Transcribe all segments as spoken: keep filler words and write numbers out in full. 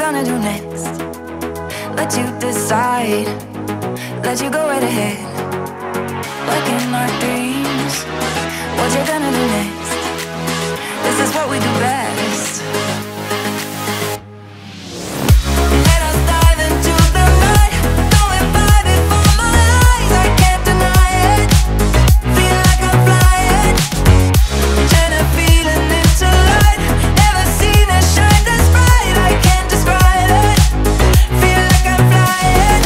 gonna do next? Let you decide, let you go right ahead. Like in our dreams, what you gonna do next? This is what we do best. Let us dive into the night, going by before my eyes. I can't deny it, feel like I'm flying, and a feeling into light. Never seen it shine this bright. I can't describe it, feel like I'm flying.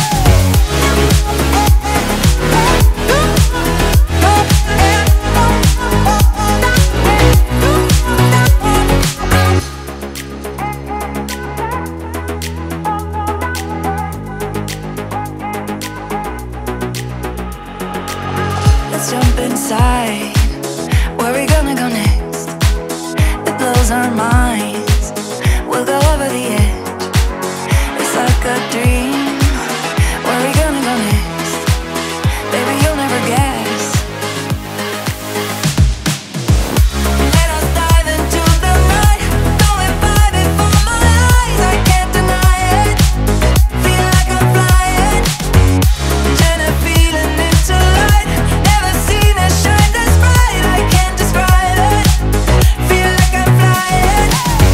Let's jump inside. Where we gonna go next? It blows our minds. We'll go over the edge. It's like a dream. Where we gonna go next? Baby, you'll never guess. Let us dive into the night, going by before my eyes. I can't deny it, feel like I'm flying, and a feeling into light. Never seen it shine this bright. I can't describe it, feel like I'm flying.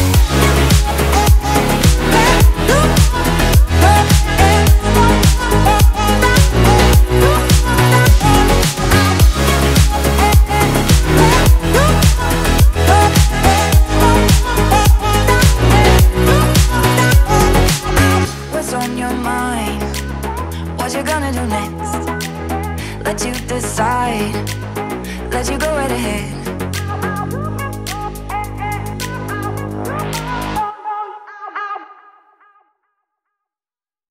What's on your mind? What you gonna do next? Let you decide, let you go right ahead.